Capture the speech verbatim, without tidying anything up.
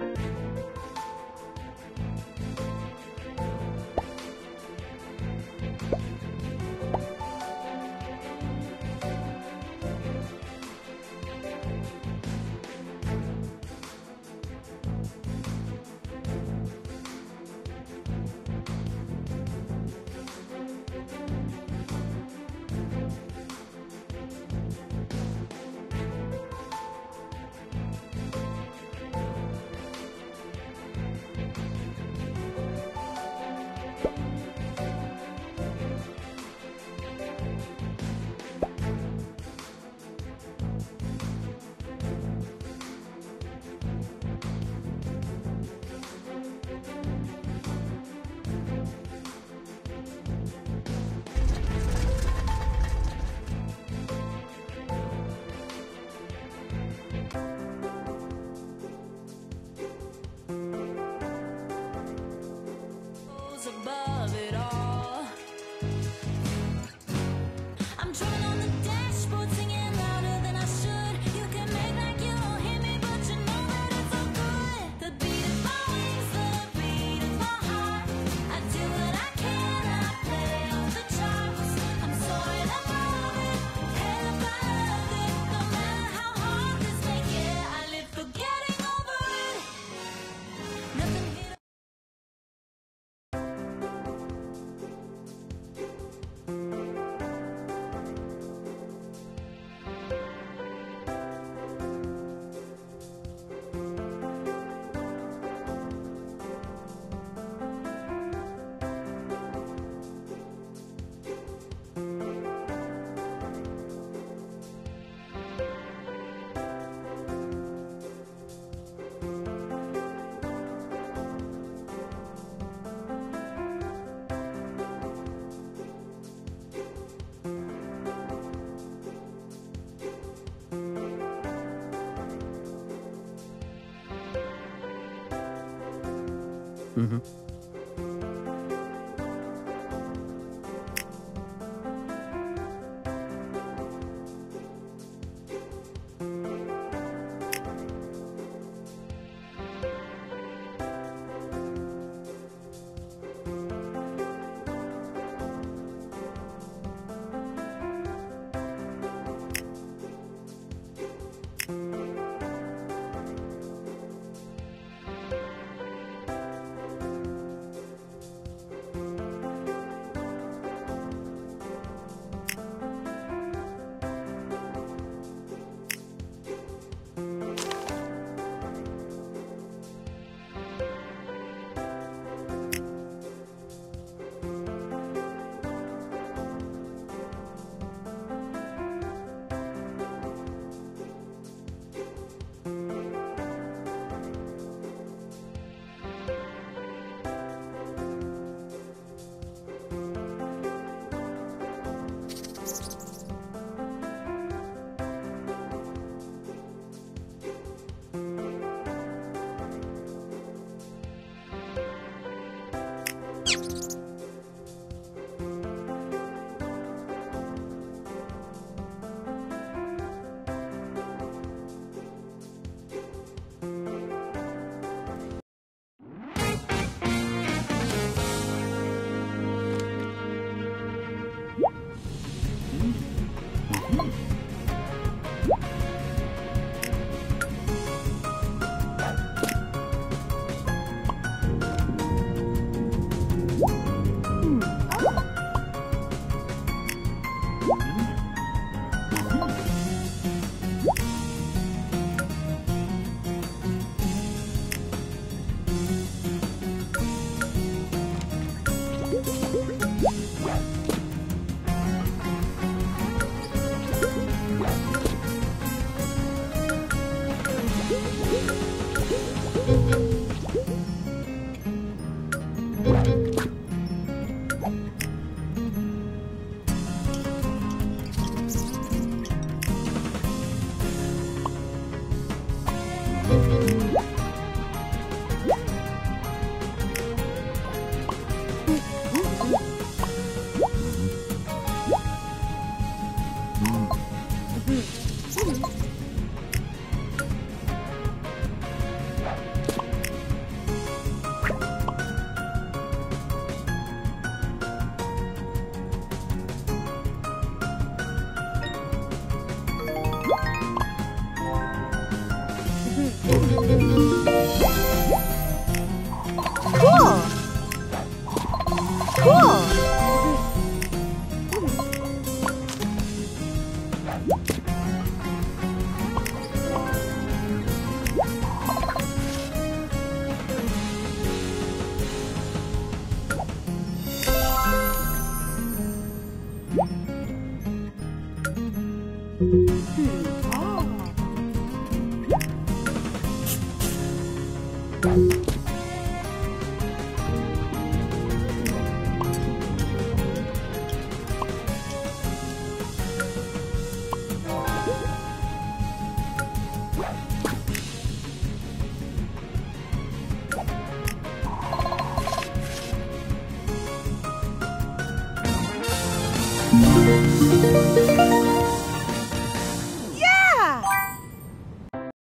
Above it all, I'm drunk on the dashboard, singing louder than I should. You can make like you don't hear me, but you know that it's all good. The beat of my wings, the beat of my heart. I do what I can, I play off the charts. I'm soaring above it, head up above it. No matter how hard this may get, I live for getting over it. Nothing here. Mm-hmm. Thank you.